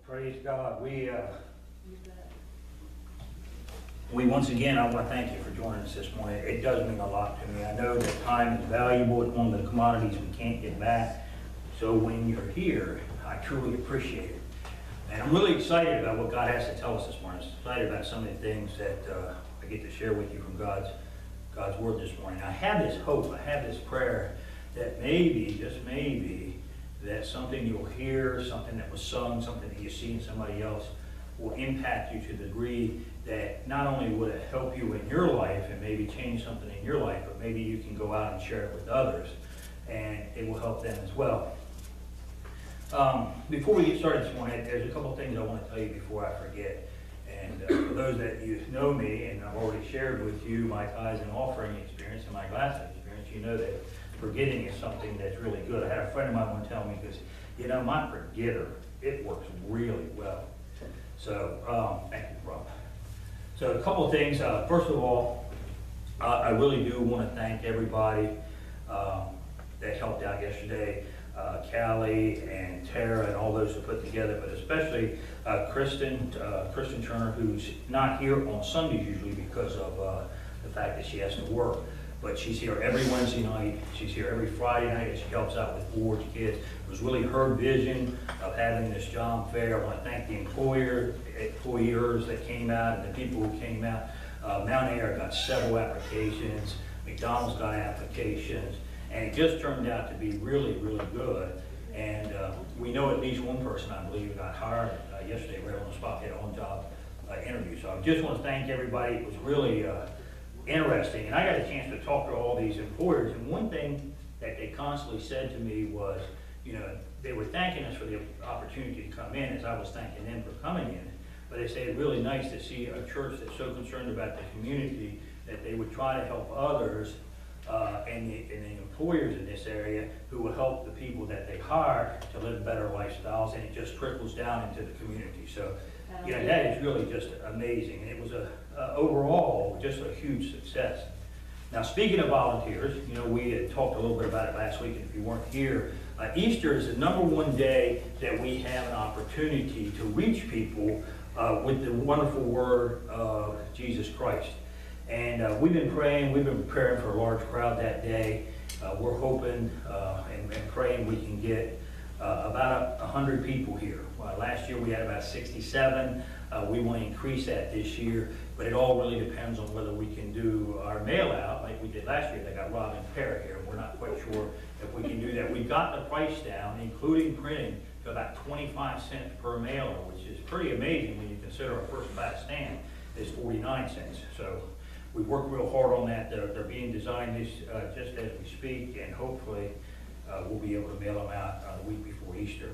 Praise God. You bet. We once again, I want to thank you for joining us this morning. It does mean a lot to me. I know that time is valuable. It's one of the commodities we can't get back. So when you're here, I truly appreciate it. And I'm really excited about what God has to tell us this morning. I'm excited about some of the things that I get to share with you from God's Word this morning. I have this hope, I have this prayer that maybe, just maybe, that something you'll hear, something that was sung, something that you see in somebody else will impact you to the degree that not only would it help you in your life and maybe change something in your life, but maybe you can go out and share it with others and it will help them as well. Before we get started this morning, there's a couple of things I want to tell you before I forget. And for those that you know me, and I've already shared with you my tithes and offering experience and my glass experience, you know that forgetting is something that's really good. I had a friend of mine one tell me, because, you know, my forgetter, it works really well. So, thank you, Rob. So a couple of things. First of all, I really do want to thank everybody that helped out yesterday. Callie and Tara and all those who put together, but especially Kristen Turner, who's not here on Sundays usually because of the fact that she has to work. But she's here every Wednesday night. She's here every Friday night, and she helps out with boards, kids. It was really her vision of having this job fair. I want to thank the employers that came out and the people who came out. Mount Air got several applications. McDonald's got applications. And it just turned out to be really, really good. And we know at least one person, I believe, got hired yesterday right on the spot, had an on-job interview. So I just want to thank everybody. It was really interesting. And I got a chance to talk to all these employers. And one thing that they constantly said to me was, you know, they were thanking us for the opportunity to come in as I was thanking them for coming in. But they say it's really nice to see a church that's so concerned about the community that they would try to help others and the employers in this area who will help the people that they hire to live better lifestyles, and it just trickles down into the community. So, you know, that is really just amazing. And it was overall just a huge success. Now, speaking of volunteers, you know, we had talked a little bit about it last week, and if you weren't here, Easter is the #1 day that we have an opportunity to reach people with the wonderful word of Jesus Christ. And we've been praying, we've been preparing for a large crowd that day. We're hoping and praying we can get about 100 people here. Last year we had about 67. We want to increase that this year, but it all really depends on whether we can do our mail out like we did last year. They got Rob and Tara here. We're not quite sure if we can do that. We got the price down, including printing, to about 25 cents per mailer, which is pretty amazing when you consider our first class stand is 49 cents. So we've worked real hard on that. They're being designed just as we speak, and hopefully we'll be able to mail them out the week before Easter.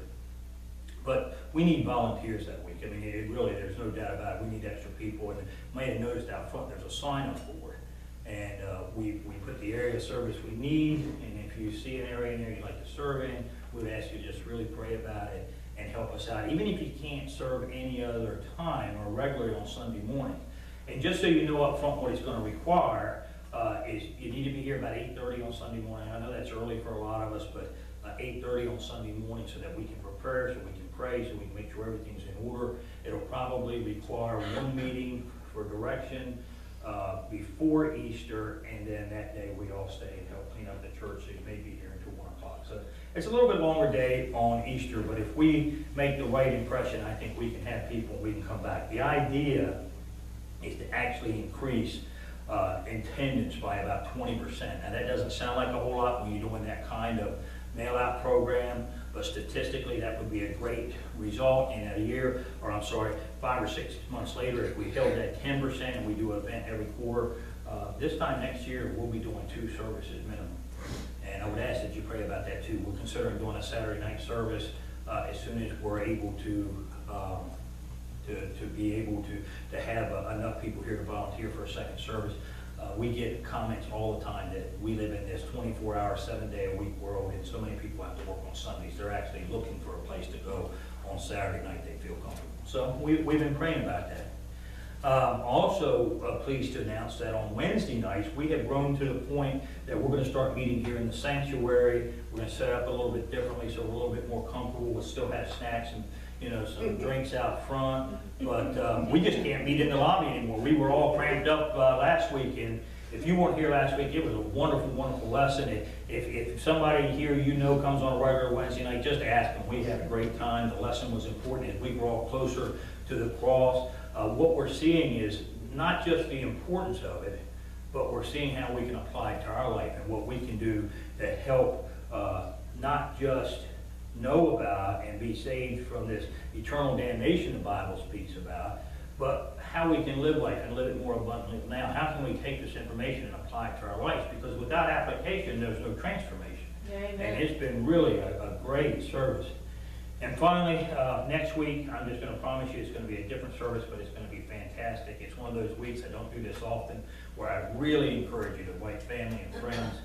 But we need volunteers that week. I mean, there's no doubt about it. We need extra people. And you may have noticed out front there's a sign-up board. And we put the area of service we need. And if you see an area in there you'd like to serve in, we would ask you to just really pray about it and help us out. Even if you can't serve any other time or regularly on Sunday morning. And just so you know up front what it's going to require is you need to be here about 8:30 on Sunday morning. I know that's early for a lot of us, but 8:30 on Sunday morning so that we can prepare, so we can pray, so we can make sure everything's in order. It'll probably require one meeting for direction before Easter, and then that day we all stay and help clean up the church, so you may be here until 1 o'clock. So it's a little bit longer day on Easter, but if we make the right impression, I think we can have people and we can come back. The idea is to actually increase attendance by about 20%. Now that doesn't sound like a whole lot when you're doing that kind of mail-out program, but statistically that would be a great result in a year, or I'm sorry, 5 or 6 months later, if we held that 10% and we do an event every quarter, this time next year we'll be doing 2 services minimum. And I would ask that you pray about that too. We're considering doing a Saturday night service as soon as we're able to be able to have enough people here to volunteer for a second service. We get comments all the time that we live in this 24-hour, 7-day-a-week world, and so many people have to work on Sundays. They're actually looking for a place to go on Saturday night they feel comfortable. So we've been praying about that. Also pleased to announce that on Wednesday nights, we have grown to the point that we're going to start meeting here in the sanctuary. We're going to set up a little bit differently so we're a little bit more comfortable. We'll still have snacks and some drinks out front, but we just can't meet in the lobby anymore. We were all cramped up last week, and if you weren't here last week, it was a wonderful, wonderful lesson. If somebody here comes on a regular Wednesday night, just ask them. We had a great time. The lesson was important as we were all closer to the cross. What we're seeing is not just the importance of it, but we're seeing how we can apply it to our life and what we can do to help not just know about and be saved from this eternal damnation the Bible speaks about, but how we can live life and live it more abundantly now. How can we take this information and apply it to our lives? Because without application, there's no transformation. Amen. And it's been really a great service. And finally, next week, I'm just going to promise you it's going to be a different service, but it's going to be fantastic. It's one of those weeks, I don't do this often, where I really encourage you to invite family and friends.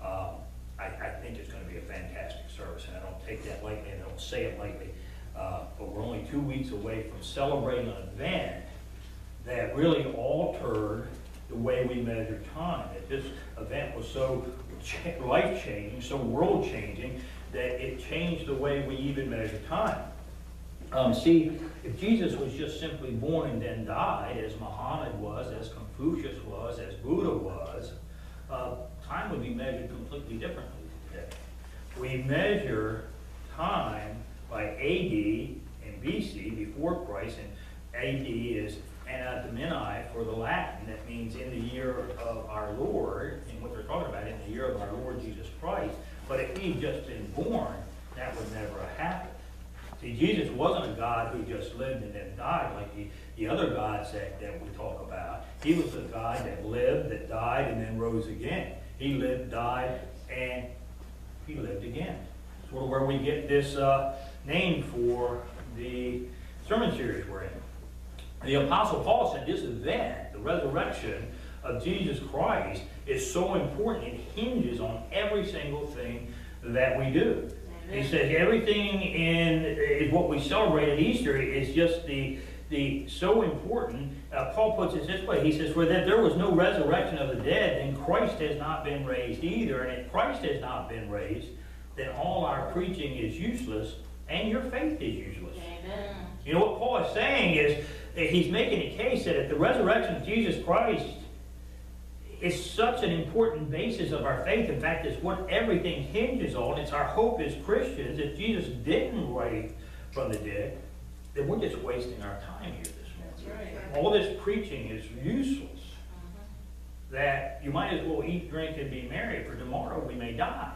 I think it's going to be a fantastic service, and I don't take that lightly, and I don't say it lightly. But we're only 2 weeks away from celebrating an event that really altered the way we measure time. That this event was so life-changing, so world-changing, that it changed the way we even measure time. See, if Jesus was just simply born and then died, as Muhammad was, as Confucius was, as Buddha was, time would be measured completely differently today. We measure time by AD and BC, before Christ, and AD is Anno Domini for the Latin. That means in the year of our Lord, and what they're talking about, in the year of our Lord Jesus Christ. But if he'd just been born, that would never have happened. See, Jesus wasn't a God who just lived and then died like the other gods that we talk about. He was a God that lived, that died, and then rose again. He lived, died, and he lived again. Sort of where we get this name for the sermon series we're in. The Apostle Paul said this event, the resurrection of Jesus Christ, is so important. It hinges on every single thing that we do. Amen. He says everything is what we celebrate at Easter is just the so important. Paul puts it this way. He says, "For that there was no resurrection of the dead, then Christ has not been raised either. And if Christ has not been raised, then all our preaching is useless, and your faith is useless." Amen. You know what Paul is saying is that he's making a case that if the resurrection of Jesus Christ is such an important basis of our faith, in fact, it's what everything hinges on. It's our hope as Christians. If Jesus didn't rise from the dead, then we're just wasting our time here this morning. Right. All this preaching is useless. That you might as well eat, drink, and be merry, for tomorrow we may die.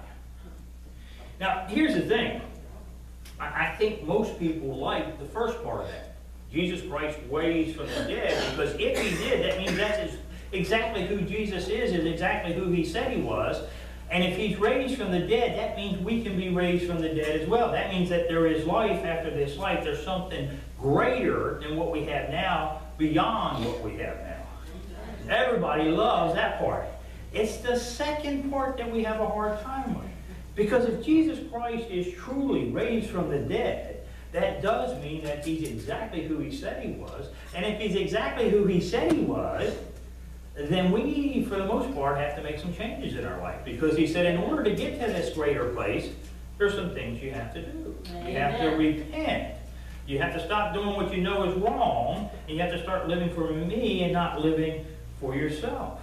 Now, here's the thing. I think most people like the first part of that. Jesus Christ raised from the dead, because if he did, that means that's exactly who Jesus is exactly who he said he was. And if he's raised from the dead, that means we can be raised from the dead as well. That means that there is life after this life. There's something greater than what we have now, beyond what we have now. Everybody loves that part. It's the second part that we have a hard time with. Because if Jesus Christ is truly raised from the dead, that does mean that he's exactly who he said he was. And if he's exactly who he said he was, then we, for the most part, have to make some changes in our life. Because he said in order to get to this greater place, there's some things you have to do. Amen. You have to repent. You have to stop doing what you know is wrong, and you have to start living for me and not living for yourself.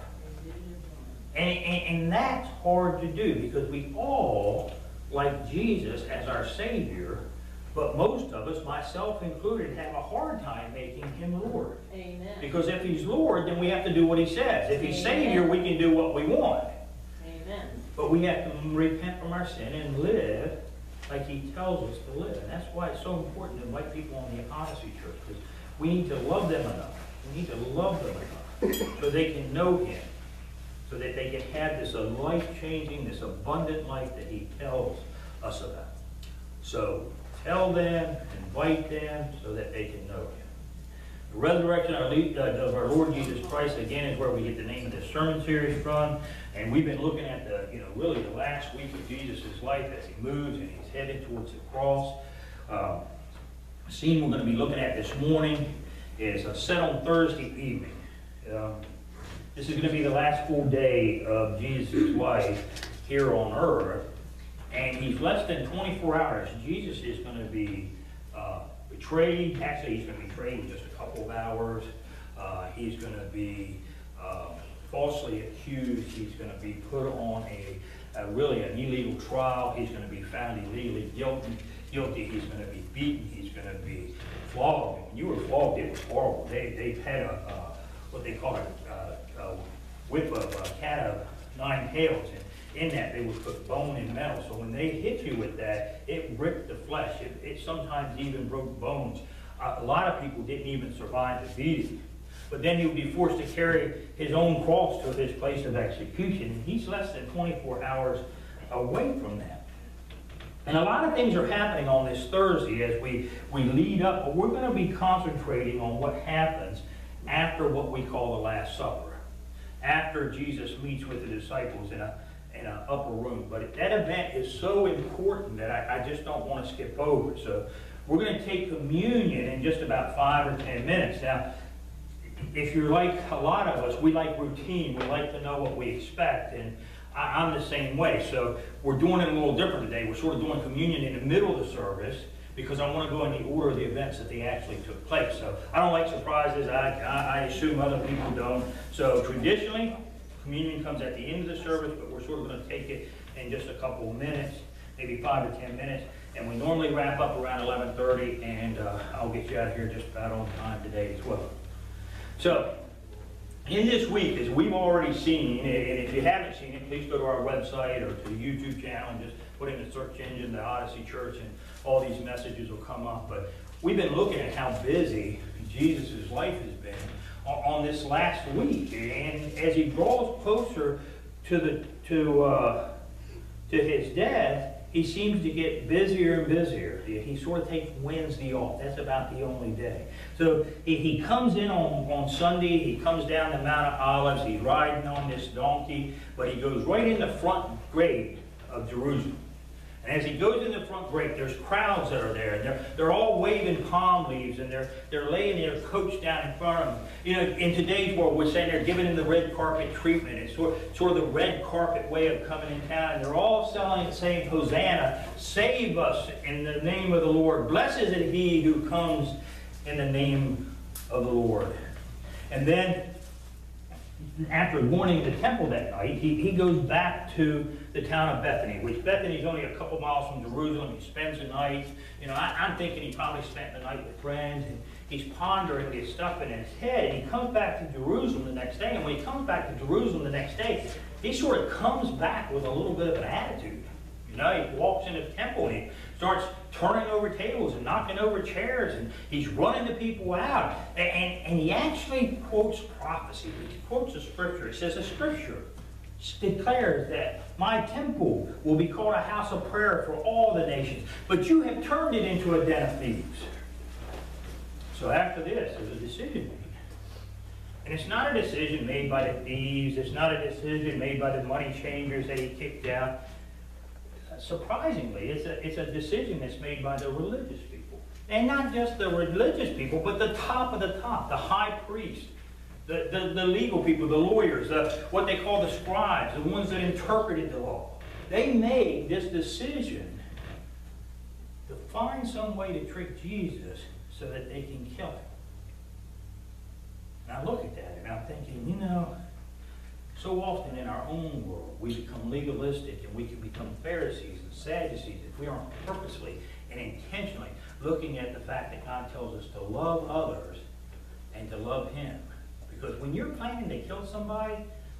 And that's hard to do, because we all like Jesus as our Savior, but most of us, myself included, have a hard time making him Lord. Amen. Because if he's Lord, then we have to do what he says. If he's Amen. Savior, we can do what we want. Amen. But we have to repent from our sin and live like he tells us to live. And that's why it's so important to invite people on the Odyssey Church, because we need to love them enough. We need to love them enough so they can know him, so that they can have this life-changing, this abundant life that he tells us about. So tell them, invite them, so that they can know him. The resurrection of our Lord Jesus Christ, again, is where we get the name of this sermon series from. And we've been looking at really the last week of Jesus' life as he moves and he's headed towards the cross. The scene we're going to be looking at this morning is set on Thursday evening. This is going to be the last full day of Jesus' life here on earth. And he's less than 24 hours. Jesus is going to be betrayed. Actually, he's going to be betrayed in just a couple of hours. He's going to be falsely accused. He's going to be put on really an illegal trial. He's going to be found illegally guilty. He's going to be beaten. He's going to be flogged. When you were flogged, it was horrible. They've had what they call a whip of a cat of nine tails. And in that, they would put bone and metal. So when they hit you with that, it ripped the flesh. It sometimes even broke bones. A lot of people didn't even survive the beating. But then he would be forced to carry his own cross to his place of execution. And he's less than 24 hours away from that. And a lot of things are happening on this Thursday as we lead up. But we're going to be concentrating on what happens after what we call the Last Supper. After Jesus meets with the disciples in an upper room. But that event is so important that I just don't want to skip over it. So we're going to take communion in just about 5 or 10 minutes. Now, if you're like a lot of us, we like routine. We like to know what we expect. And I'm the same way. So we're doing it a little different today. We're sort of doing communion in the middle of the service because I want to go in the order of the events that they actually took place. So I don't like surprises. I assume other people don't. So traditionally, communion comes at the end of the service, but we're sort of going to take it in just a couple of minutes, maybe 5 or 10 minutes. And we normally wrap up around 11:30, and I'll get you out of here just about on time today as well. So, in this week, as we've already seen, and if you haven't seen it, please go to our website or to the YouTube channel and just put in the search engine, the Odyssey Church, and all these messages will come up. But we've been looking at how busy Jesus' life has been on this last week. And as he draws closer to his death, he seems to get busier and busier. He sort of takes Wednesday off. That's about the only day. So he comes in on Sunday. He comes down the Mount of Olives. He's riding on this donkey. But he goes right in the front gate of Jerusalem. And as he goes in the front gate, there's crowds that are there. And they're all waving palm leaves. And they're laying their coats down in front of him. You know, in today's world, we're saying they're giving him the red carpet treatment. It's sort of the red carpet way of coming in town. And they're all saying, Hosanna, save us in the name of the Lord. Blessed is he who comes in the name of the Lord. And then, after going to the temple that night, he goes back to the town of Bethany, which Bethany is only a couple miles from Jerusalem. He spends the night. You know, I'm thinking he probably spent the night with friends. And he's pondering this stuff in his head. And he comes back to Jerusalem the next day. And when he comes back to Jerusalem the next day, he sort of comes back with a little bit of an attitude. You know, he walks into the temple and he starts turning over tables and knocking over chairs, and he's running the people out. And he actually quotes prophecy. He quotes the scripture. It says the scripture declares that my temple will be called a house of prayer for all the nations, but you have turned it into a den of thieves. So after this, there's a decision made. And it's not a decision made by the thieves. It's not a decision made by the money changers that he kicked out. Surprisingly, it's a decision that's made by the religious people. And not just the religious people, but the top of the top, the high priest, the legal people, the lawyers, what they call the scribes, the ones that interpreted the law. They made this decision to find some way to trick Jesus so that they can kill him. And I look at that and I'm thinking, you know, so often in our own world, we become legalistic and we can become Pharisees and Sadducees if we aren't purposely and intentionally looking at the fact that God tells us to love others and to love Him. Because when you're planning to kill somebody,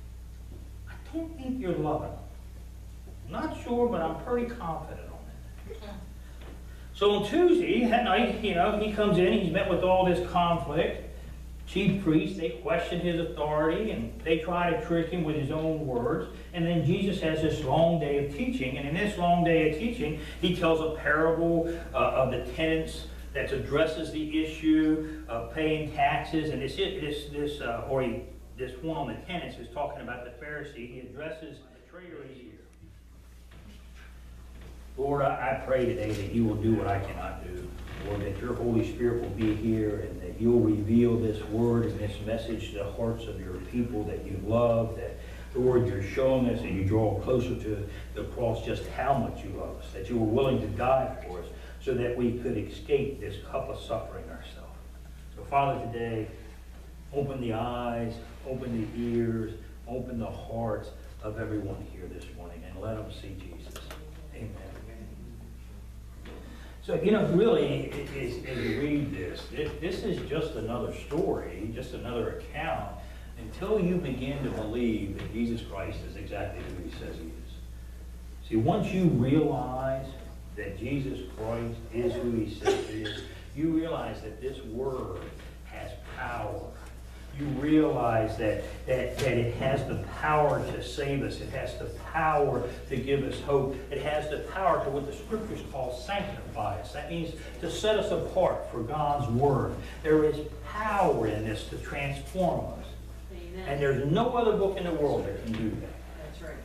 I don't think you're loving them. I'm not sure, but I'm pretty confident on that. So on Tuesday, that night, you know, he comes in, he's met with all this conflict. Chief priests, they question his authority, and they try to trick him with his own words. And then Jesus has this long day of teaching, and in this long day of teaching, he tells a parable of the tenants that addresses the issue of paying taxes. And this one on the tenants is talking about the Pharisee. He addresses the traitor here. Lord, I pray today that you will do what I cannot do. Lord, that your Holy Spirit will be here and that you'll reveal this word and this message to the hearts of your people that you love, that, Lord, you're showing us and you draw closer to the cross just how much you love us, that you were willing to die for us so that we could escape this cup of suffering ourselves. So Father, today, open the eyes, open the ears, open the hearts of everyone here this morning, and let them see Jesus. Amen. So, really, as you read this, this is just another story, just another account, until you begin to believe that Jesus Christ is exactly who he says he is. See, once you realize that Jesus Christ is who he says he is, you realize that this word has power. You realize that it has the power to save us. It has the power to give us hope. It has the power to what the Scriptures call sanctify us. That means to set us apart for God's Word. There is power in this to transform us. Amen. And there's no other book in the world that can do that. That's right.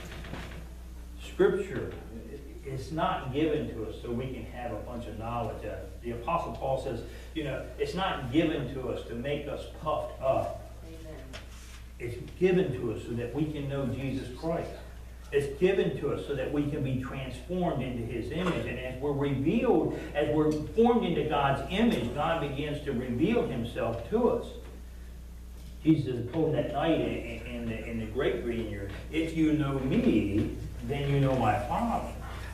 Scripture is not given to us so we can have a bunch of knowledge. The Apostle Paul says, it's not given to us to make us puffed up. Amen. It's given to us so that we can know Jesus Christ. It's given to us so that we can be transformed into his image. And as we're revealed, as we're formed into God's image, God begins to reveal himself to us. Jesus told that night in the great reading here, if you know me, then you know my Father.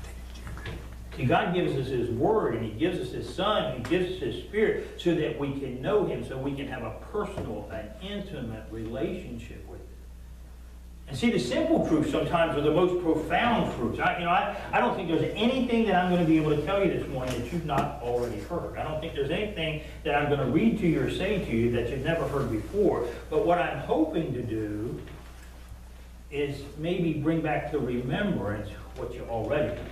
See, God gives us his word, and he gives us his Son, he gives us his Spirit, so that we can know him, so we can have a personal and intimate relationship with him. And see, the simple truths sometimes are the most profound truths. I don't think there's anything that I'm going to be able to tell you this morning that you've not already heard. I don't think there's anything that I'm going to read to you or say to you that you've never heard before. But what I'm hoping to do is maybe bring back to remembrance what you already know.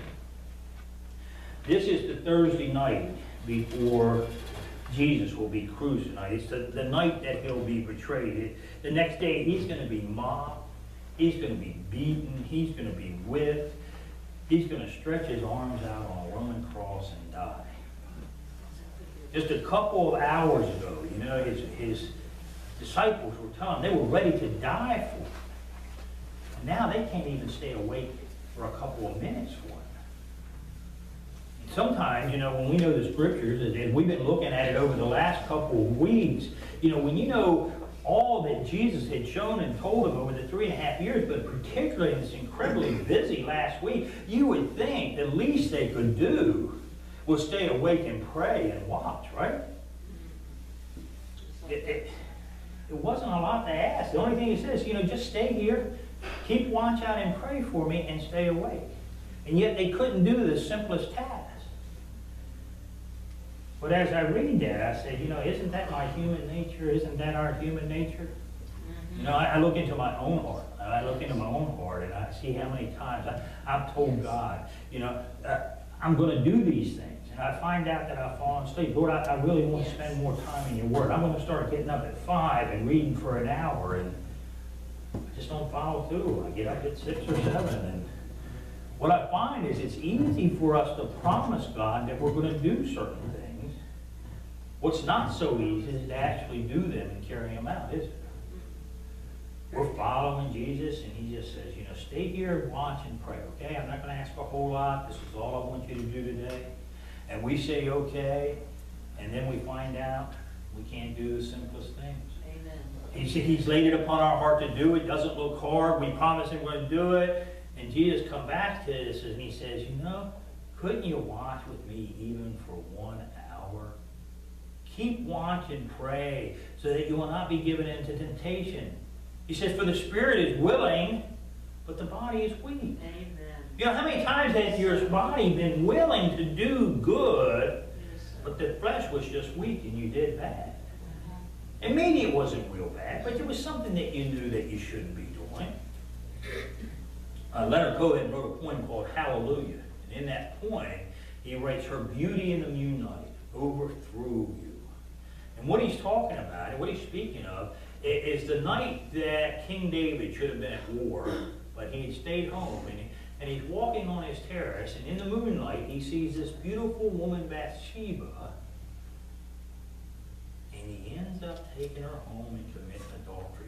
This is the Thursday night before Jesus will be crucified. It's the night that he'll be betrayed. The next day he's going to be mocked. He's going to be beaten. He's going to be whipped. He's going to stretch his arms out on a Roman cross and die. Just a couple of hours ago, his disciples were telling him they were ready to die for him. And now they can't even stay awake for a couple of minutes for him. Sometimes, when we know the Scriptures, and we've been looking at it over the last couple of weeks, when you know all that Jesus had shown and told them over the 3.5 years, but particularly in this incredibly busy last week, you would think the least they could do was stay awake and pray and watch, right? It wasn't a lot to ask. The only thing he says, just stay here, keep watch out and pray for me, and stay awake. And yet they couldn't do the simplest task. But as I read that, I said, isn't that my human nature? Isn't that our human nature? Mm-hmm. I look into my own heart. I look into my own heart, and I see how many times I've told God, I'm going to do these things. And I find out that I've fallen asleep. Lord, I really want to spend more time in your word. I'm going to start getting up at 5 and reading for an hour, and I just don't follow through. I get up at 6 or 7, and what I find is it's easy for us to promise God that we're going to do certain things. What's not so easy is to actually do them and carry them out, is it? We're following Jesus, and he just says, stay here, watch, and pray, okay? I'm not going to ask a whole lot. This is all I want you to do today. And we say, okay, and then we find out we can't do the simplest things. Amen. He's laid it upon our heart to do it. It doesn't look hard. We promise him we're going to do it. And Jesus comes back to this, and he says, couldn't you watch with me even for 1 hour? Keep watch and pray so that you will not be given into temptation. He says, for the spirit is willing, but the body is weak. Amen. How many times has your body been willing to do good, but the flesh was just weak and you did bad? And maybe it wasn't real bad, but it was something that you knew that you shouldn't be doing. Leonard Cohen wrote a poem called Hallelujah. And in that poem, he writes, her beauty in the moonlight overthrew you. And what he's talking about, and what he's speaking of, is the night that King David should have been at war, but he had stayed home, and he's walking on his terrace, and in the moonlight, he sees this beautiful woman, Bathsheba, and he ends up taking her home and committing adultery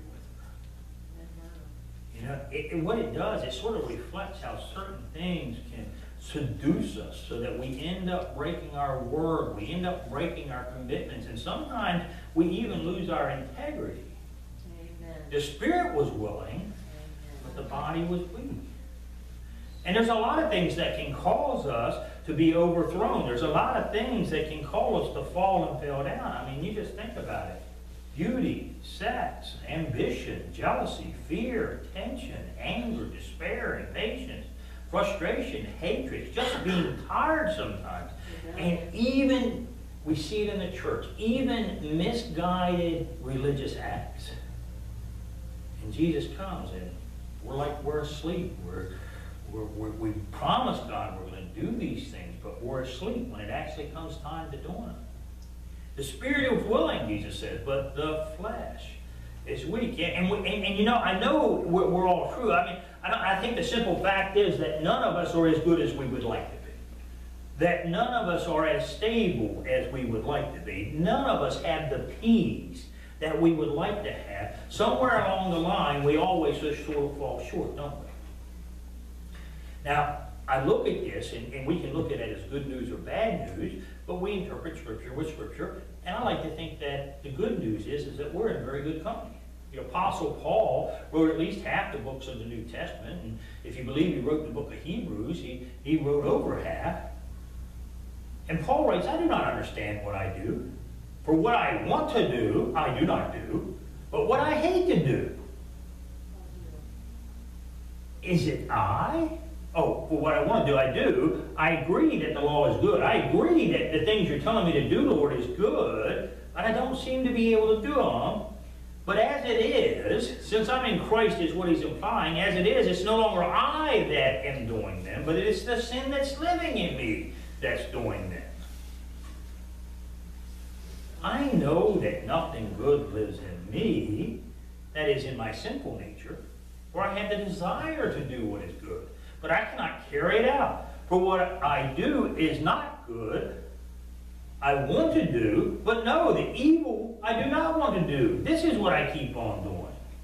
with her. What it does, it sort of reflects how certain things can seduce us so that we end up breaking our word, we end up breaking our commitments, and sometimes we even lose our integrity. Amen. The spirit was willing, but the body was weak. And there's a lot of things that can cause us to be overthrown. There's a lot of things that can cause us to fall and fail down. I mean, you just think about it. Beauty, sex, ambition, jealousy, fear, tension, anger, despair, impatience, frustration, hatred, just being tired sometimes. And even, we see it in the church, even misguided religious acts. And Jesus comes and we're asleep. We promised God we're going to do these things, but we're asleep when it actually comes time to doing them. The spirit is willing, Jesus says, but the flesh is weak. And you know, I know we're all true. I mean, I think the simple fact is that none of us are as good as we would like to be. That none of us are as stable as we would like to be. None of us have the peace that we would like to have. Somewhere along the line, we always just sort of fall short, don't we? Now, I look at this, and we can look at it as good news or bad news, but we interpret Scripture with Scripture, and I like to think that the good news is that we're in very good company. The Apostle Paul wrote at least half the books of the New Testament, and if you believe he wrote the book of Hebrews, he wrote over half. And Paul writes, I do not understand what I do. For what I want to do, I do not do, but what I hate to do. Is it I? Oh, for what I want to do, I do. I agree that the law is good. I agree that the things you're telling me to do, Lord, is good, but I don't seem to be able to do them. But as it is, since I'm in Christ is what he's implying, as it is, it's no longer I that am doing them, but it is the sin that's living in me that's doing them. I know that nothing good lives in me, that is in my sinful nature, for I have the desire to do what is good, but I cannot carry it out. For what I do is not good. I want to do, but no, the evil I do not want to do. This is what I keep on doing.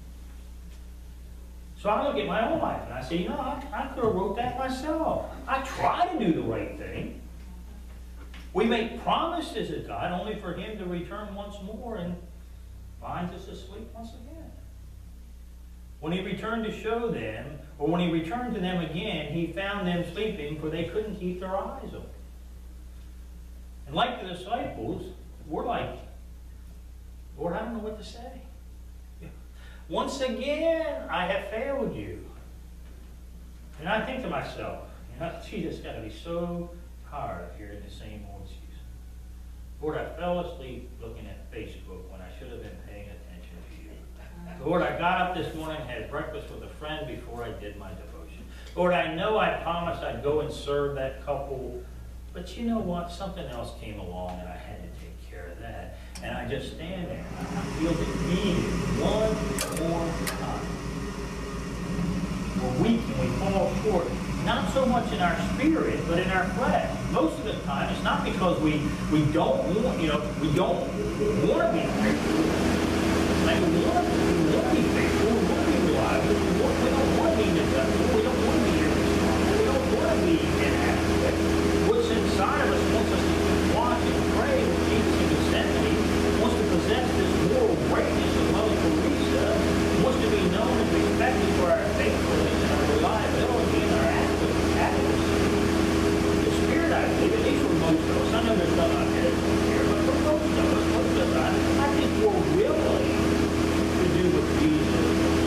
So I look at my own life and I say, you know, I could have wrote that myself. I try to do the right thing. We make promises to God only for him to return once more and finds us asleep once again. When he returned to show them, or when he returned to them again, he found them sleeping, for they couldn't keep their eyes open. And like the disciples, we're like, Lord, I don't know what to say. Once again, I have failed you. And I think to myself, you know, Jesus got to be so tired of hearing the same old excuse. Lord, I fell asleep looking at Facebook when I should have been paying attention to you. Lord, I got up this morning and had breakfast with a friend before I did my devotion. Lord, I know I promised I'd go and serve that couple, but you know what? Something else came along and I had to take care of that. And I just stand there and I feel defeated one more time. We're weak and we fall short. Not so much in our spirit, but in our flesh. Most of the time, it's not because we don't want, we don't want to be faithful. Like we want to be faithful, we want to be reliable, we don't want to be neglectful, we don't want to be irresponsible, we don't want to be inadequate. What's inside of us wants us to watch and pray with Jesus in Gethsemane, wants to possess this moral greatness of Mother Teresa, wants to be known and respected for our faithfulness and our reliability and our accuracy. The Spirit, I believe, at least for most of us, I know there's some out there here, but for most of us, I think we're willing to do what Jesus did.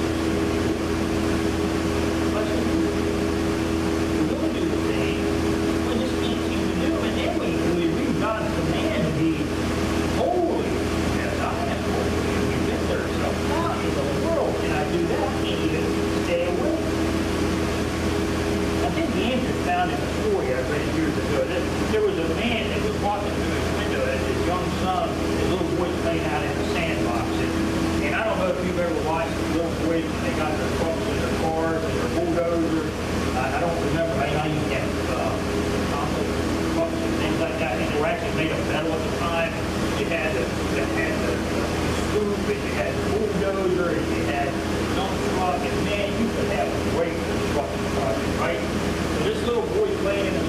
But we're willing to do the things we just can't seem to do. And then we read God's command to be holy as I am holy. And we get there. So how in the world can I do that? I can't even stay awake. I think the answer is found in a story I read years ago. There was a man that was walking through his window and his young son, his little boy playing out in the sandbox. And I don't know if you've ever watched the little boys when they got their trucks and their cars and their bulldozers. I don't remember how you get trucks and things like that. And they were actually made of metal at the time. You had the scoop, and you had the bulldozer, and you had the dump truck, and man, you could have a great construction project, right? So this little boy playing in the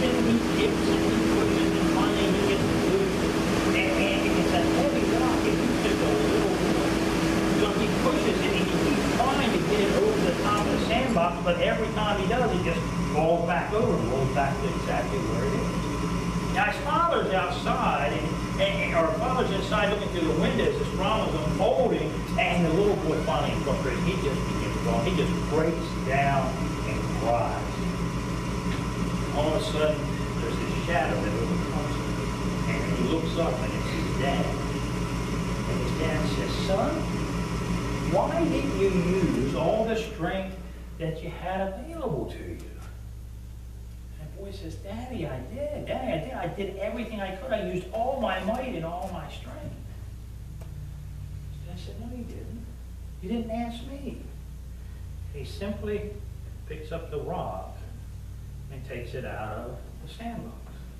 and he kicks and he pushes and finally he gets loose. And it's a heavy rock. If you just a little boy. So he pushes it and he keeps trying to get it over the top of the sandbox, but every time he does, it just falls back over and rolls back to exactly where it is. Now his father's outside, or father's inside looking through the windows, this drama's unfolding, and the little boy finally incorporates. He just begins crying. He just breaks down and cries. All of a sudden, there's this shadow that overcomes him, and he looks up and it's his dad. And his dad says, "Son, why didn't you use all the strength that you had available to you?" Boy says, "Daddy, I did. Daddy, I did. I did everything I could. I used all my might and all my strength." Dad said, "No, you didn't. You didn't ask me." He simply picks up the rock and takes it out of the sandbox.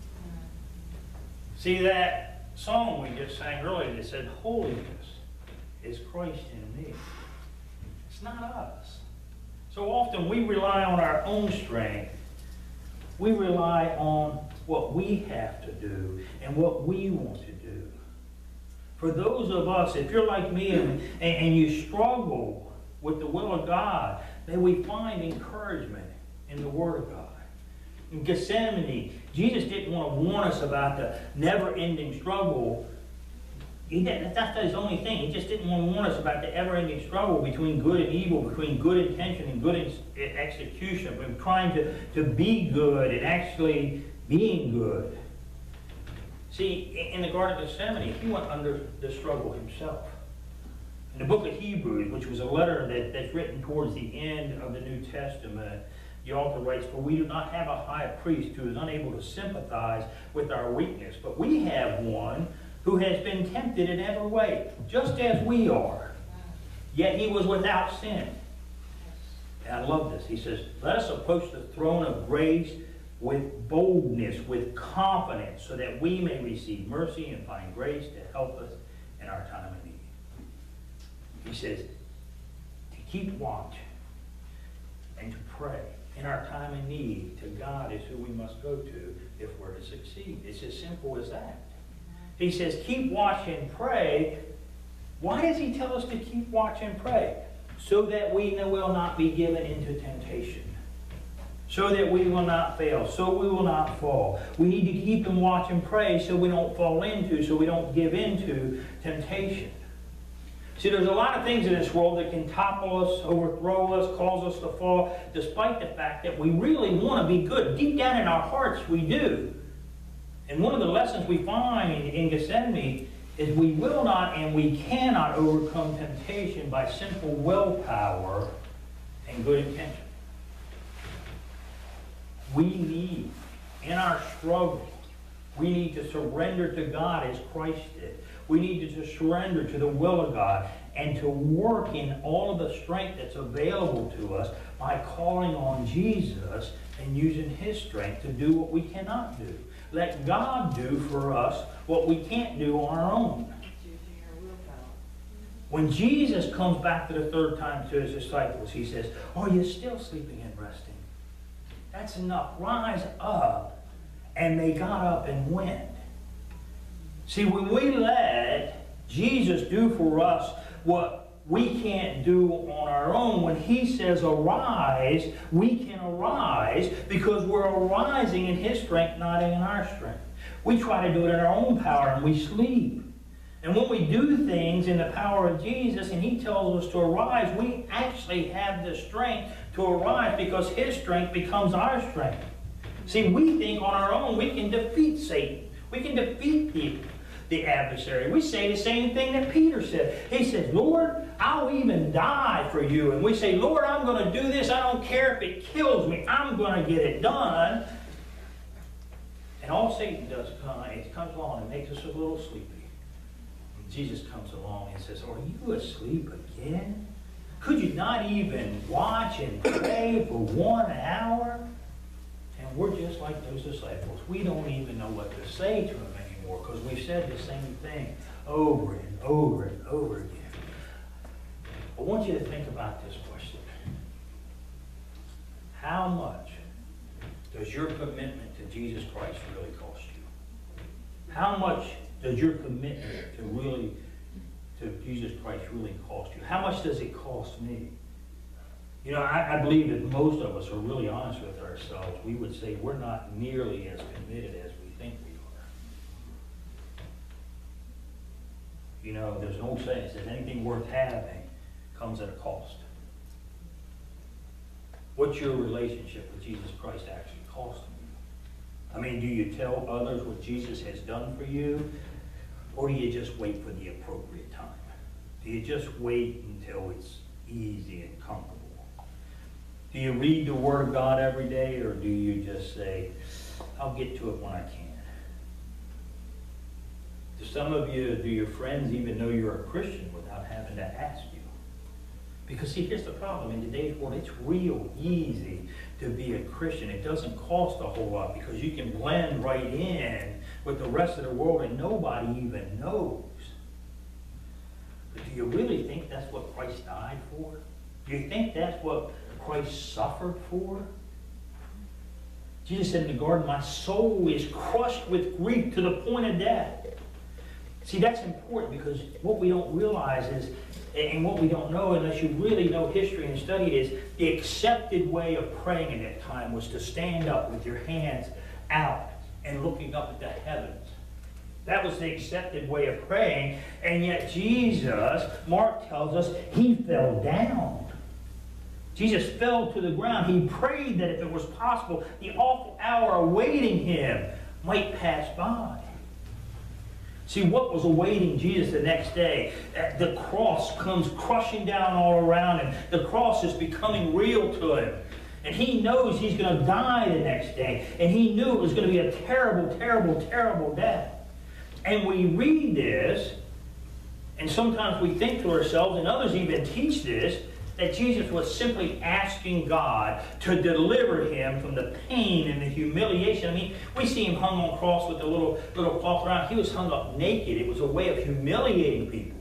See, that song we just sang earlier that said, "Holiness is Christ in me." It's not us. So often we rely on our own strength. We rely on what we have to do and what we want to do. For those of us, if you're like me and you struggle with the will of God, may we find encouragement in the Word of God. In Gethsemane, Jesus didn't want to warn us about the never-ending struggle. That's his only thing. He just didn't want to warn us about the ever-ending struggle between good and evil, between good intention and good execution, between trying to be good and actually being good. See, in the Garden of Gethsemane, he went under the struggle himself. In the book of Hebrews, which was a letter that's written towards the end of the New Testament, the author writes, "For we do not have a high priest who is unable to sympathize with our weakness, but we have one who has been tempted in every way, just as we are. Yet he was without sin." And I love this. He says, "Let us approach the throne of grace with boldness, with confidence, so that we may receive mercy and find grace to help us in our time of need." He says, to keep watch and to pray in our time of need to God is who we must go to if we're to succeed. It's as simple as that. He says, keep watch and pray. Why does he tell us to keep watch and pray? So that we will not be given into temptation. So that we will not fail. So we will not fall. We need to keep and watch and pray so we don't fall into, so we don't give into temptation. See, there's a lot of things in this world that can topple us, overthrow us, cause us to fall, despite the fact that we really want to be good. Deep down in our hearts, we do. And one of the lessons we find in Gethsemane is we will not and we cannot overcome temptation by simple willpower and good intention. We need, in our struggle, we need to surrender to God as Christ did. We need to surrender to the will of God and to work in all of the strength that's available to us by calling on Jesus and using His strength to do what we cannot do. Let God do for us what we can't do on our own. When Jesus comes back to the third time to His disciples, He says, "Are you still sleeping and resting? That's enough. Rise up." And they got up and went. See, when we let Jesus do for us what we can't do on our own, when He says arise, we can arise because we're arising in His strength, not in our strength. We try to do it in our own power and we sleep. And when we do things in the power of Jesus and He tells us to arise, we actually have the strength to arise because His strength becomes our strength. See, we think on our own we can defeat Satan. We can defeat the adversary. We say the same thing that Peter said. He says, "Lord, I'll even die for you." And we say, "Lord, I'm going to do this. I don't care if it kills me. I'm going to get it done." And all Satan does comes along and makes us a little sleepy. And Jesus comes along and says, "Are you asleep again? Could you not even watch and pray for 1 hour?" And we're just like those disciples. We don't even know what to say to Him anymore because we've said the same thing over and over and over again. I want you to think about this question. How much does your commitment to Jesus Christ really cost you? How much does your commitment to Jesus Christ really cost you? How much does it cost me? You know, I believe that most of us are really honest with ourselves. We would say we're not nearly as committed as we think we are. You know, there's an old saying that says anything worth having comes at a cost. What's your relationship with Jesus Christ actually costing you? I mean, do you tell others what Jesus has done for you? Or do you just wait for the appropriate time? Do you just wait until it's easy and comfortable? Do you read the Word of God every day, or do you just say, I'll get to it when I can? To some of you, do your friends even know you're a Christian without having to ask you? Because see, here's the problem. In today's world, it's real easy to be a Christian. It doesn't cost a whole lot because you can blend right in with the rest of the world and nobody even knows. But do you really think that's what Christ died for? Do you think that's what Christ suffered for? Jesus said in the garden, my soul is crushed with grief to the point of death. See, that's important because what we don't realize is, and what we don't know unless you really know history and study it, is the accepted way of praying in that time was to stand up with your hands out and looking up at the heavens. That was the accepted way of praying, and yet Jesus, Mark tells us, he fell down. Jesus fell to the ground. He prayed that if it was possible, the awful hour awaiting him might pass by. See, what was awaiting Jesus the next day? The cross comes crushing down all around him. The cross is becoming real to him. And he knows he's going to die the next day. And he knew it was going to be a terrible, terrible, terrible death. And we read this, and sometimes we think to ourselves, and others even teach this, that Jesus was simply asking God to deliver him from the pain and the humiliation. I mean, we see him hung on a cross with a little cloth around. He was hung up naked. It was a way of humiliating people.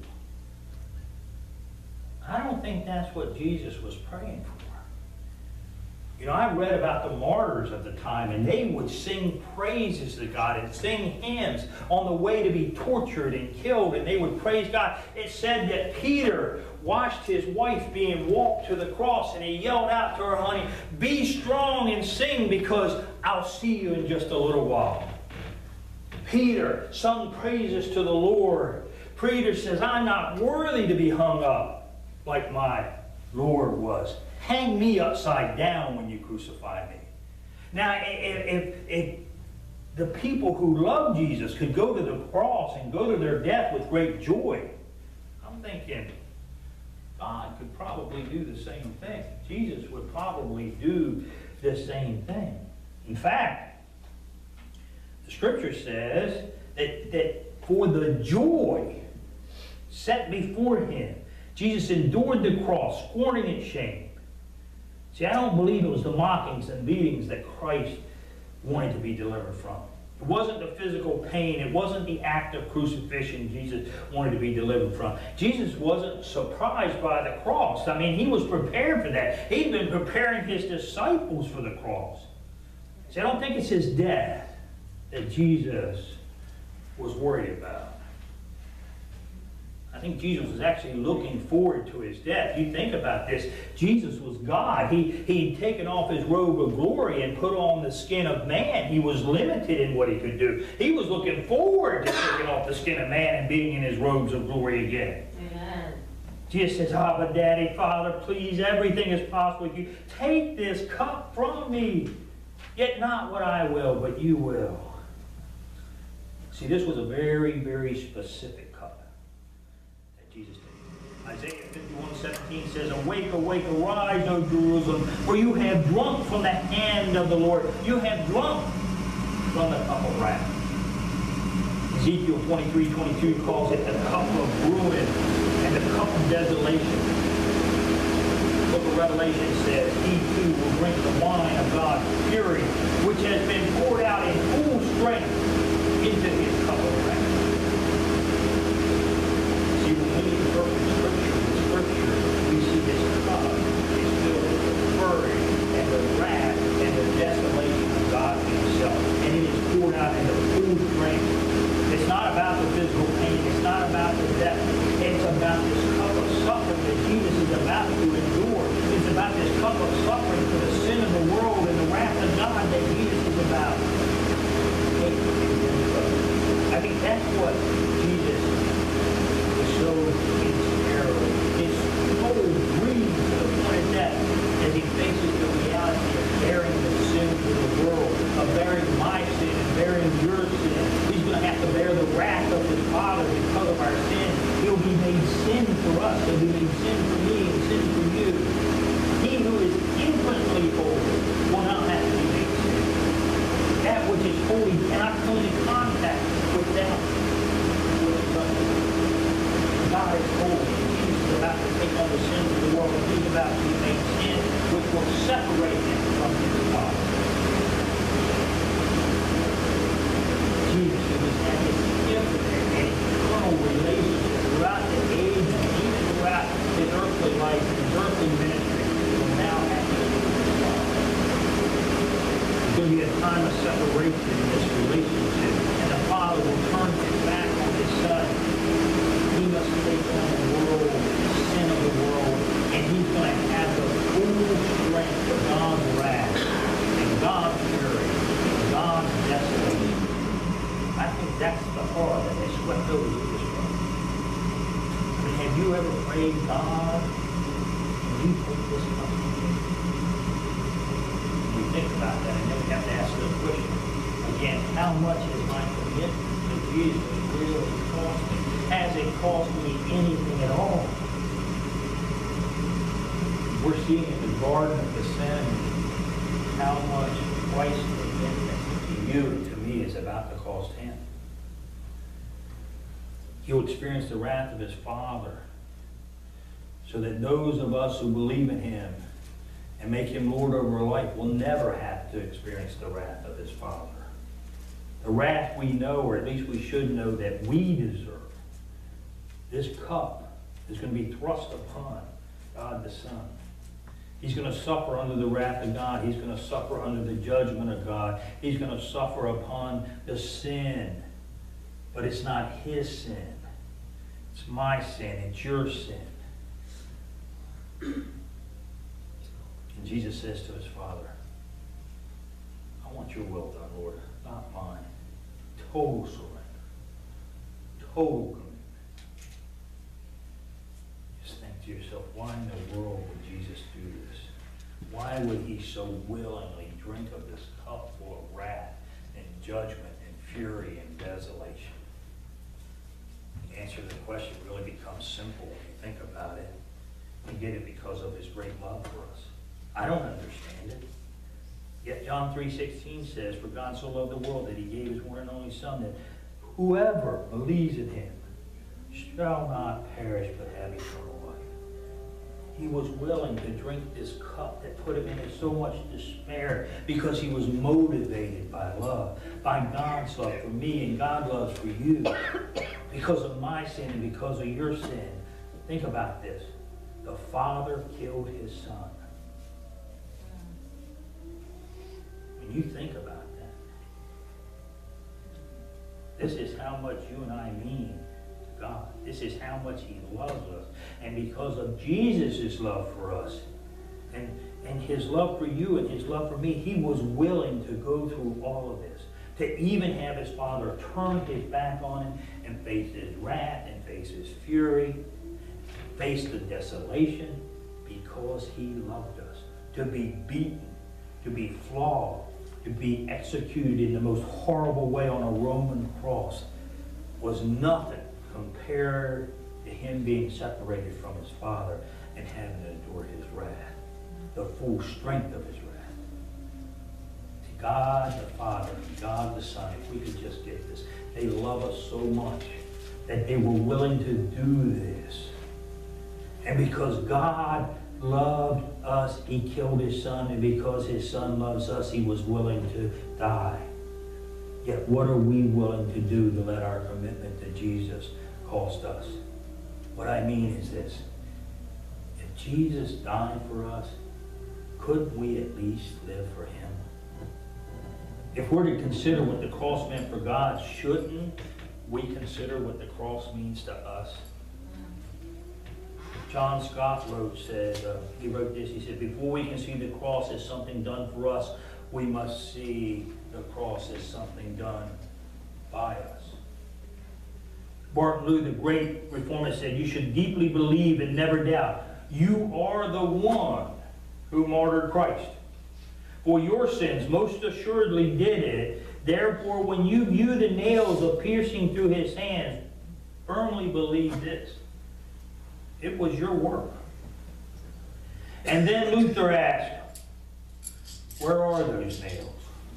I don't think that's what Jesus was praying for. You know, I read about the martyrs of the time, and they would sing praises to God and sing hymns on the way to be tortured and killed, and they would praise God. It said that Peter watched his wife being walked to the cross, and he yelled out to her, honey, be strong and sing because I'll see you in just a little while. Peter sung praises to the Lord. Peter says, I'm not worthy to be hung up like my Lord was. Hang me upside down when you crucify me. Now, if the people who love Jesus could go to the cross and go to their death with great joy, I'm thinking God could probably do the same thing. Jesus would probably do the same thing. In fact, the Scripture says that for the joy set before him, Jesus endured the cross, scorning its shame. See, I don't believe it was the mockings and beatings that Christ wanted to be delivered from. It wasn't the physical pain. It wasn't the act of crucifixion Jesus wanted to be delivered from. Jesus wasn't surprised by the cross. I mean, he was prepared for that. He'd been preparing his disciples for the cross. See, I don't think it's his death that Jesus was worried about. I think Jesus was actually looking forward to his death. You think about this. Jesus was God. He'd taken off his robe of glory and put on the skin of man. He was limited in what he could do. He was looking forward to taking off the skin of man and being in his robes of glory again. Amen. Jesus says, Abba, Daddy, Father, please, everything is possible with you. Take this cup from me. Yet not what I will, but you will. See, this was a very, very specific cup. Jesus did. Isaiah 51:17 says, awake, awake, arise, O Jerusalem, for you have drunk from the hand of the Lord. You have drunk from the cup of wrath. Ezekiel 23:22 calls it the cup of ruin and the cup of desolation. The book of Revelation says, he too will drink the wine of God's fury, which has been poured out in full strength into his cup of wrath. We see this cup is filled with the fury and the wrath and the desolation of God himself. about to make sin, which will separate him from his Father. Jesus, who has had this infinite and eternal relationship throughout the age and even throughout his earthly life and his earthly ministry, will now have to do with his Father. There's going to be a time of separation in this relationship, and the Father will turn his back on his Son. He must take on the world, the sin of the world, and he's going to have the full strength of God's wrath and God's fury and God's desolation. I think that's the horror that has swept over you this morning. I mean, have you ever prayed, God, can you take this cup from me? We think about that, and then we have to ask the question again, how much is my commitment to Jesus really cost me? Has it cost me anything at all? We're seeing in the Garden of Gethsemane how much Christ's commitment to you and to me is about to cost him. He'll experience the wrath of his Father so that those of us who believe in him and make him Lord over our life will never have to experience the wrath of his Father. The wrath we know, or at least we should know, that we deserve. This cup is going to be thrust upon God the Son. He's going to suffer under the wrath of God. He's going to suffer under the judgment of God. He's going to suffer upon the sin. But it's not his sin. It's my sin. It's your sin. And Jesus says to his Father, I want your will done, Lord, not mine. Total surrender. Total commitment. Just think to yourself, why in the world would Jesus do this? Why would he so willingly drink of this cup full of wrath and judgment and fury and desolation? The answer to the question really becomes simple when you think about it. He did it because of his great love for us. I don't understand it. Yet John 3:16 says, for God so loved the world that he gave his one and only Son, that whoever believes in him shall not perish but have eternal life. He was willing to drink this cup that put him into so much despair because he was motivated by love, by God's love for me and God's love for you, because of my sin and because of your sin. Think about this. The Father killed his Son. When you think about that, this is how much you and I mean to God. This is how much he loves us. And because of Jesus' love for us, and his love for you and his love for me, he was willing to go through all of this. To even have his Father turn his back on him and face his wrath and face his fury, face the desolation, because he loved us. To be beaten, to be flogged, to be executed in the most horrible way on a Roman cross was nothing compared to him being separated from his Father and having to endure his wrath, the full strength of his wrath. To God the Father, God the Son, if we could just get this, they love us so much that they were willing to do this. And because God loved us, he killed his Son, and because his Son loves us, he was willing to die. Yet what are we willing to do to let our commitment to Jesus cost us? What I mean is this. If Jesus died for us, couldn't we at least live for him? If we're to consider what the cross meant for God, shouldn't we consider what the cross means to us? John Scott he wrote this, he said, before we can see the cross as something done for us, we must see the cross as something done by us. Martin Luther, the great reformer, said, you should deeply believe and never doubt. You are the one who martyred Christ. For your sins most assuredly did it. Therefore, when you view the nails of piercing through his hands, firmly believe this. It was your work. And then Luther asked, where are those nails?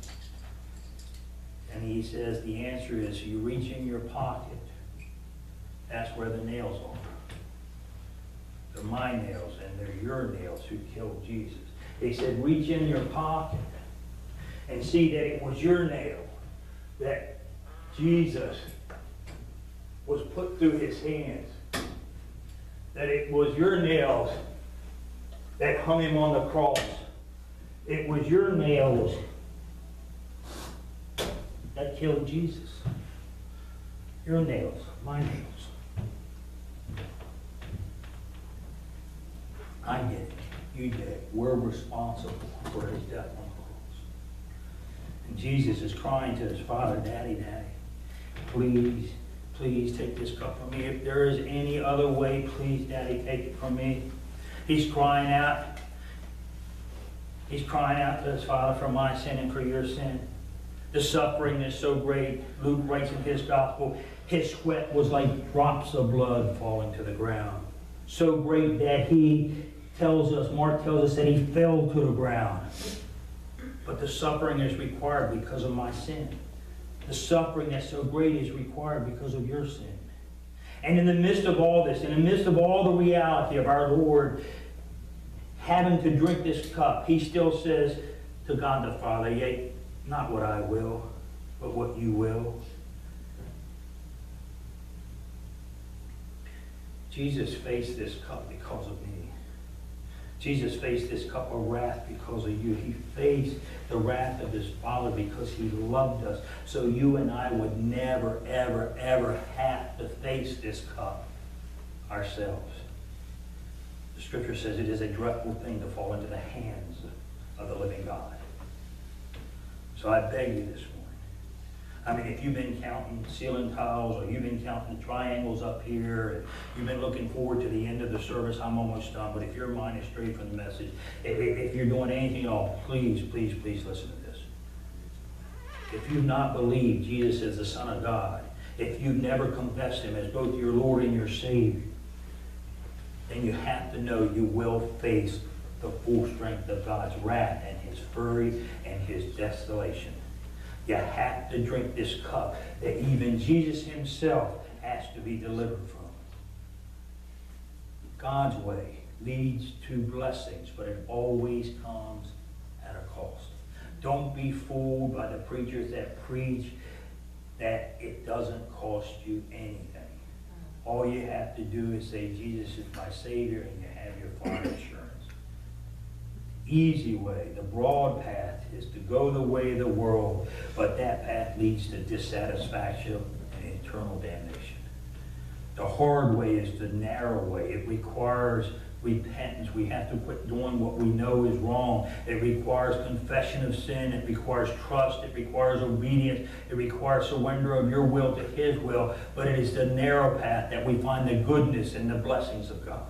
And he says the answer is, you reach in your pocket. That's where the nails are. The my nails and they're your nails who killed Jesus. He said, reach in your pocket and see that it was your nail that Jesus was put through his hands. That it was your nails that hung him on the cross. It was your nails that killed Jesus. Your nails, my nails. I did it. You did it. We're responsible for his death on the cross. And Jesus is crying to his Father, Daddy, Daddy, please, please take this cup from me. If there is any other way, please, Daddy, take it from me. He's crying out. He's crying out to his Father for my sin and for your sin. The suffering is so great. Luke writes in his gospel, his sweat was like drops of blood falling to the ground. So great that he tells us, Mark tells us that he fell to the ground. But the suffering is required because of my sin. The suffering that's so great is required because of your sin. And in the midst of all this, in the midst of all the reality of our Lord having to drink this cup, he still says to God the Father, yea, not what I will, but what you will. Jesus faced this cup because of me. Jesus faced this cup of wrath because of you. He faced the wrath of his Father because he loved us. So you and I would never, ever, ever have to face this cup ourselves. The scripture says it is a dreadful thing to fall into the hands of the living God. So I beg you this morning. I mean, if you've been counting ceiling tiles or you've been counting triangles up here, and you've been looking forward to the end of the service, I'm almost done. But if your mind is straight from the message, if you're doing anything at all, please, please, please listen to this. If you've not believed Jesus is the Son of God, if you've never confessed him as both your Lord and your Savior, then you have to know you will face the full strength of God's wrath and his fury and his desolation. You have to drink this cup that even Jesus himself has to be delivered from. God's way leads to blessings, but it always comes at a cost. Don't be fooled by the preachers that preach that it doesn't cost you anything. All you have to do is say, Jesus is my Savior, and you have your fire assurance. Easy way, the broad path is to go the way of the world, but that path leads to dissatisfaction and eternal damnation. The hard way is the narrow way. It requires repentance. We have to quit doing what we know is wrong. It requires confession of sin. It requires trust. It requires obedience. It requires surrender of your will to his will. But it is the narrow path that we find the goodness and the blessings of God.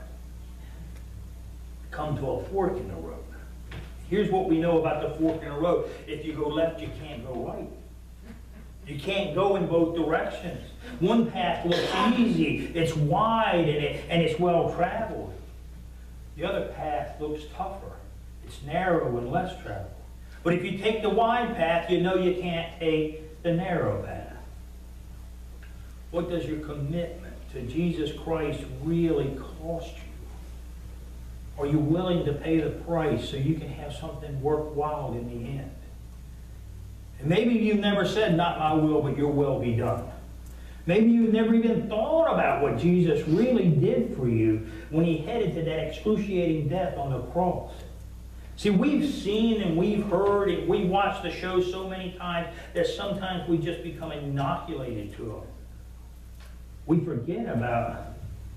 Come to a fork in the road. Here's what we know about the fork in the road. If you go left, you can't go right. You can't go in both directions. One path looks easy. It's wide and it's well traveled. The other path looks tougher. It's narrow and less traveled. But if you take the wide path, you know you can't take the narrow path. What does your commitment to Jesus Christ really cost you? Are you willing to pay the price so you can have something worthwhile in the end? And maybe you've never said, not my will, but your will be done. Maybe you've never even thought about what Jesus really did for you when he headed to that excruciating death on the cross. See, we've seen and we've heard and we've watched the show so many times that sometimes we just become inoculated to them. We forget about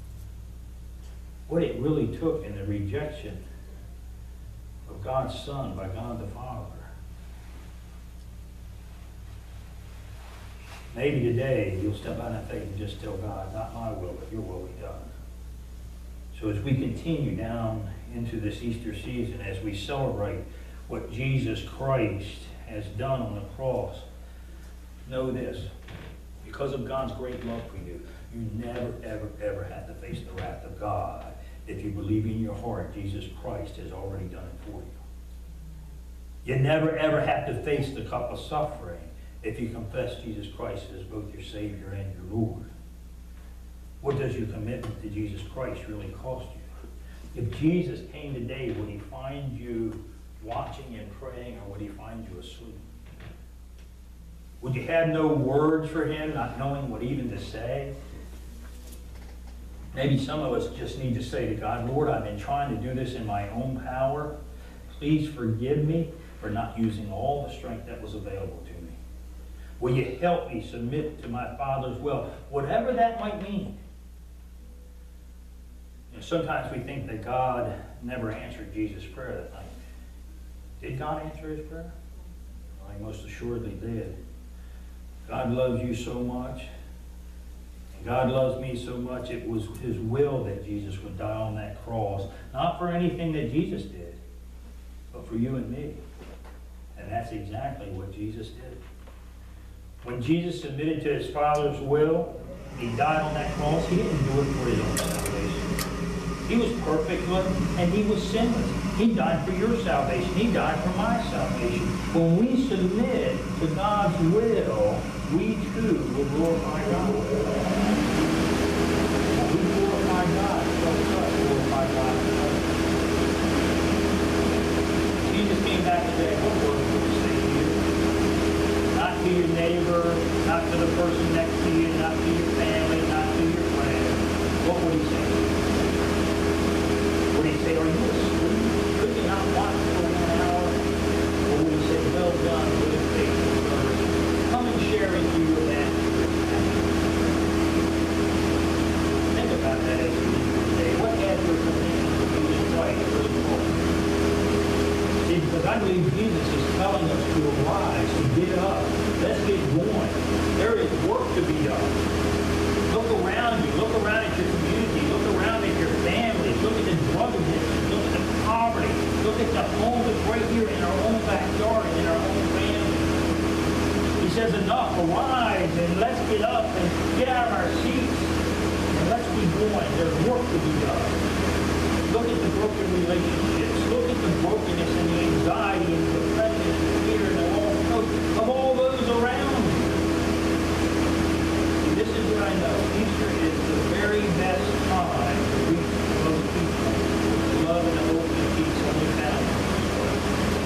what it really took in the rejection of God's Son by God the Father. Maybe today you'll step out in faith and just tell God, not my will, but your will be done. So as we continue down into this Easter season, as we celebrate what Jesus Christ has done on the cross, know this. Because of God's great love for you, you never, ever, ever have to face the wrath of God if you believe in your heart Jesus Christ has already done it for you. You never, ever have to face the cup of suffering if you confess Jesus Christ as both your Savior and your Lord. What does your commitment to Jesus Christ really cost you? If Jesus came today, would he find you watching and praying, or would he find you asleep? Would you have no words for him, not knowing what even to say? Maybe some of us just need to say to God, Lord, I've been trying to do this in my own power. Please forgive me for not using all the strength that was available to me. Will you help me submit to my Father's will, whatever that might mean? You know, sometimes we think that God never answered Jesus' prayer that night. Did God answer his prayer? Well, he most assuredly did. God loves you so much, and God loves me so much, it was his will that Jesus would die on that cross. Not for anything that Jesus did, but for you and me. And that's exactly what Jesus did. When Jesus submitted to his Father's will, he died on that cross, he didn't do it for his own salvation. He was perfect, and he was sinless. He died for your salvation. He died for my salvation. When we submit to God's will, we too will glorify God. When we glorify God, so us glorify God. Jesus came back today. What word would he say to you? Not to your neighbor, not to the person next to you, not to your family, not to your friend. What would he say to you? Would he say, are you asleep? Could you not watch for 1 hour? Or would he say, well done, good and faithful servant? Come and share with you with that. Think about that as you leave today. What has your commitment to Jesus Christ really important? See, because I believe Jesus is telling us to arise, to get up. Let's get going. There is work to be done. Look around you. Look around at your community. Look around at your family. Look at the drug addiction. Look at the poverty. Look at the homeless right here in our own backyard, in our own family. He says, enough, arise, and let's get up and get out of our seats. And let's be going. There's work to be done. Look at the broken relationships. Look at the brokenness and the anxiety and the depression and the fear and the of all those around you. And this is what I know. Easter is the very best time to reach those people with love and the hope and peace only found in Jesus Christ.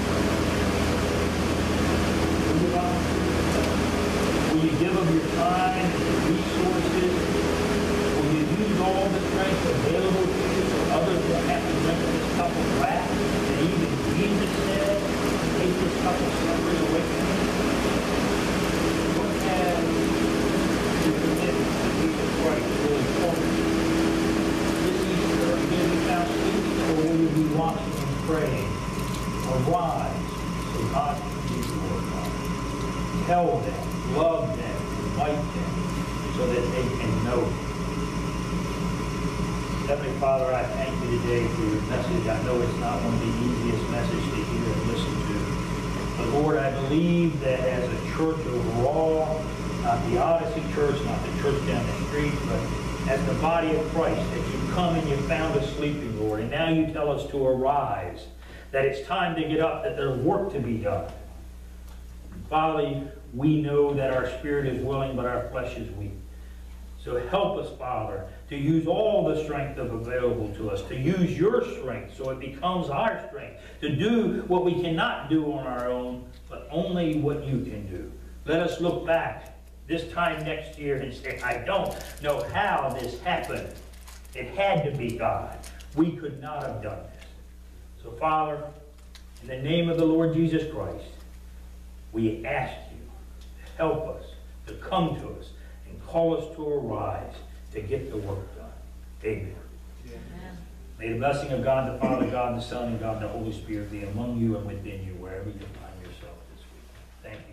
Will you give of your time and your resources? Will you use all the strength available to you so others won't have to drink this cup of wrath that even Jesus said, take this cup of suffering away from me? What has your commitment to Jesus Christ really told you? This Easter, are you going to be found sleeping, or will you be watching and praying? Arise, so God can be glorified. Tell them, love them, invite them, so that they can know you. Heavenly Father, I thank you today for your message. I know it's not one of the easiest messages to hear and listen to. But Lord, I believe that as a church overall, not the Odyssey Church, not the church down the street, but as the body of Christ, that you come and you found us sleeping, Lord. And now you tell us to arise, that it's time to get up, that there's work to be done. Father, we know that our spirit is willing, but our flesh is weak. So help us, Father, to use all the strength available to us, to use your strength so it becomes our strength, to do what we cannot do on our own, but only what you can do. Let us look back this time next year and say, I don't know how this happened. It had to be God. We could not have done this. So, Father, in the name of the Lord Jesus Christ, we ask you to help us, to come to us, and call us to arise to get the work done. Amen. Amen. May the blessing of God the Father, God the Son, and God the Holy Spirit be among you and within you wherever you find yourself this week. Thank you.